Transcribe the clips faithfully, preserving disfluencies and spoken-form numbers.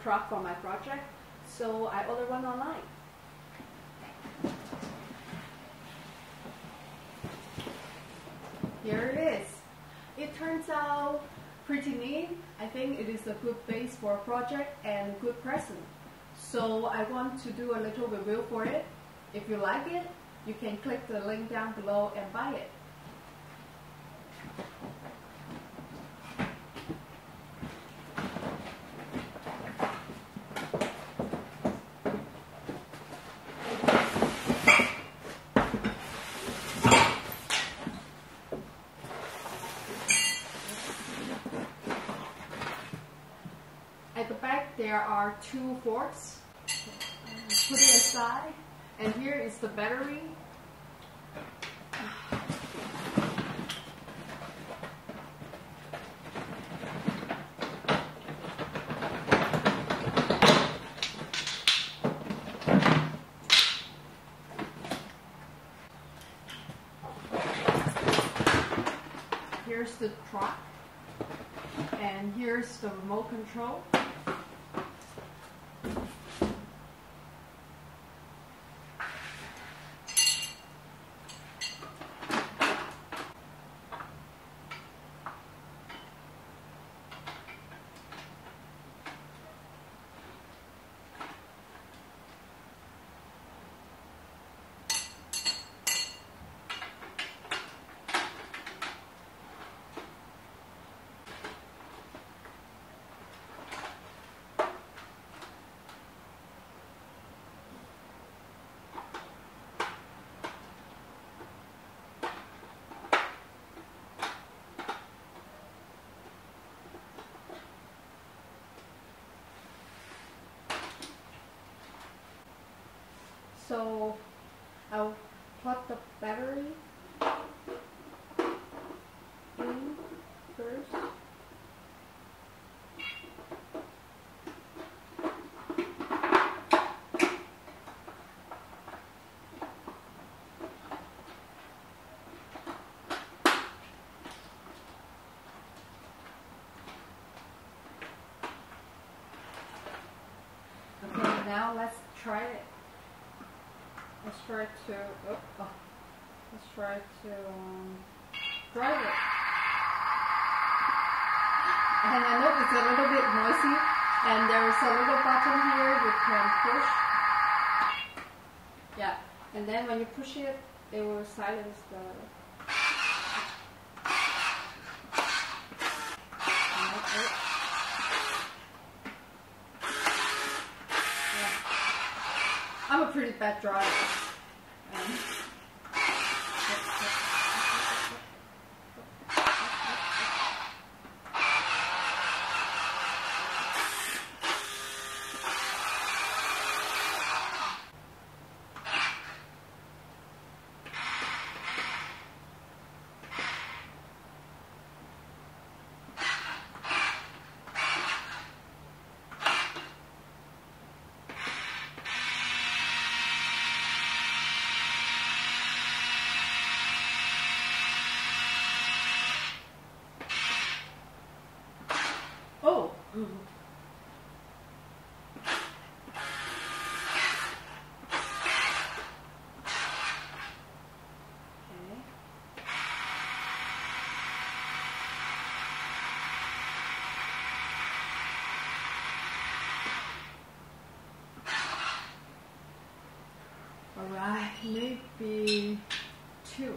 truck for my project, so I ordered one online. Here it is. It turns out pretty neat. I think it is a good base for a project and good present. So I want to do a little review for it. If you like it, you can click the link down below and buy it. At the back there are two forks. Put it aside, and here is the battery. Here's the truck, and here's the remote control. So I'll plug the battery in first. Okay, now let's try it. Let's try to, oh, oh, let's try to um, drive it. And I know it's a little bit noisy, and there's a little button here you can push. Yeah, and then when you push it, it will silence the... I'm a pretty bad driver. Um, Oh! Mm-hmm. Alright, maybe two.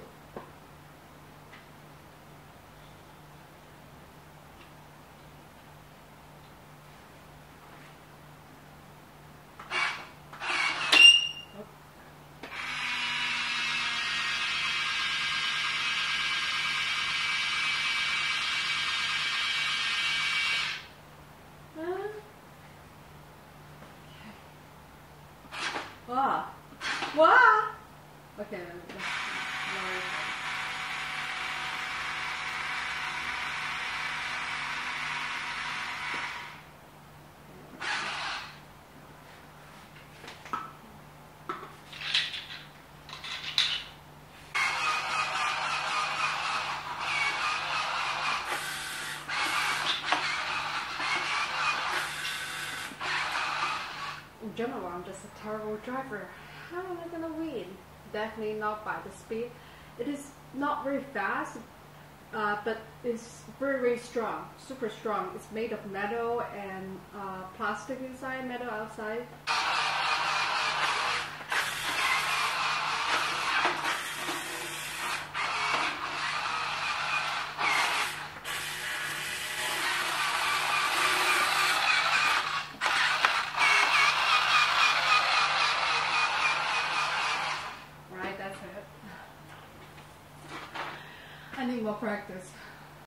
Wow. Wow. Okay. in general, I'm just a terrible driver. How am I gonna win? Definitely not by the speed. It is not very fast, uh, but it's very, very strong, super strong. It's made of metal and uh, plastic inside, metal outside. Right, that's it. I need more practice.